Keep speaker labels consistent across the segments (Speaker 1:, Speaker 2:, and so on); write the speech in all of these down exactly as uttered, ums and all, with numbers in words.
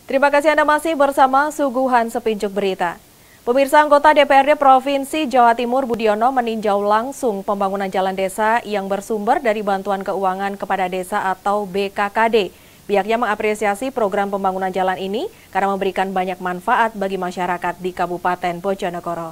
Speaker 1: Terima kasih Anda masih bersama Suguhan Sepinjuk Berita. Pemirsa, anggota D P R D Provinsi Jawa Timur Budiono meninjau langsung pembangunan jalan desa yang bersumber dari bantuan keuangan kepada desa atau B K K D. Pihaknya mengapresiasi program pembangunan jalan ini karena memberikan banyak manfaat bagi masyarakat di Kabupaten Bojonegoro.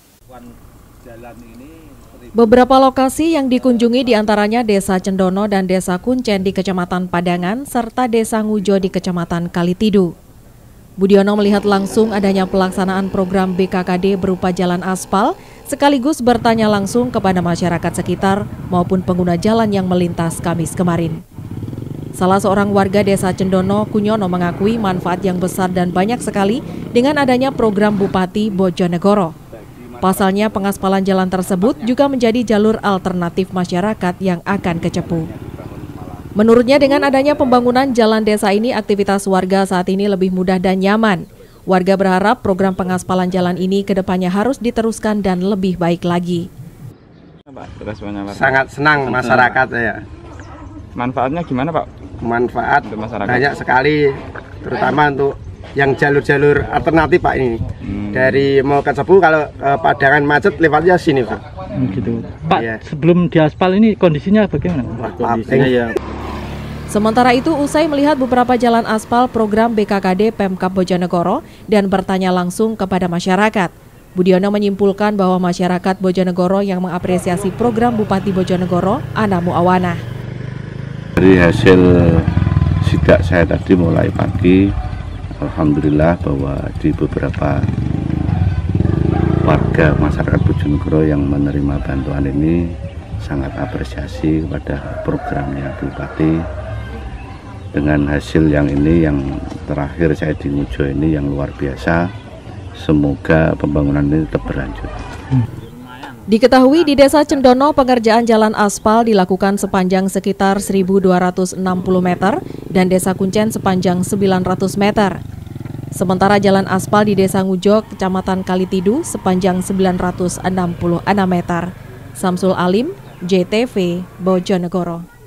Speaker 1: Beberapa lokasi yang dikunjungi diantaranya Desa Cendono dan Desa Kuncen di Kecamatan Padangan serta Desa Ngujo di Kecamatan Kalitidu. Budiono melihat langsung adanya pelaksanaan program B K K D berupa jalan aspal, sekaligus bertanya langsung kepada masyarakat sekitar maupun pengguna jalan yang melintas Kamis kemarin. Salah seorang warga Desa Cendono, Kunyono, mengakui manfaat yang besar dan banyak sekali dengan adanya program Bupati Bojonegoro. Pasalnya, pengaspalan jalan tersebut juga menjadi jalur alternatif masyarakat yang akan ke Cepu. Menurutnya, dengan adanya pembangunan jalan desa ini, aktivitas warga saat ini lebih mudah dan nyaman. Warga berharap program pengaspalan jalan ini ke depannya harus diteruskan dan lebih baik lagi.
Speaker 2: Sangat senang masyarakat ya.
Speaker 3: Manfaatnya gimana, Pak?
Speaker 2: Manfaat banyak sekali, terutama untuk yang jalur-jalur alternatif, Pak, ini. Hmm. Dari mau ke Cepu, kalau ke Padangan macet lewatnya sini, Pak.
Speaker 4: Hmm, gitu. Pak,
Speaker 2: ya.
Speaker 4: Sebelum diaspal ini kondisinya bagaimana?
Speaker 2: Wah, kondisinya ya.
Speaker 1: Sementara itu, usai melihat beberapa jalan aspal program B K K D Pemkab Bojonegoro dan bertanya langsung kepada masyarakat, Budiono menyimpulkan bahwa masyarakat Bojonegoro yang mengapresiasi program Bupati Bojonegoro, Ana Muawanah.
Speaker 5: Dari hasil sidak saya tadi mulai pagi, alhamdulillah bahwa di beberapa warga masyarakat Bojonegoro yang menerima bantuan ini sangat apresiasi kepada programnya Bupati. Dengan hasil yang ini, yang terakhir saya di Ngujo ini yang luar biasa, semoga pembangunan ini tetap berlanjut.
Speaker 1: Diketahui di Desa Cendono pengerjaan jalan aspal dilakukan sepanjang sekitar seribu dua ratus enam puluh meter dan Desa Kuncen sepanjang sembilan ratus meter. Sementara jalan aspal di Desa Ngujo, Kecamatan Kalitidu sepanjang sembilan ratus enam puluh enam meter. Samsul Alim, J T V, Bojonegoro.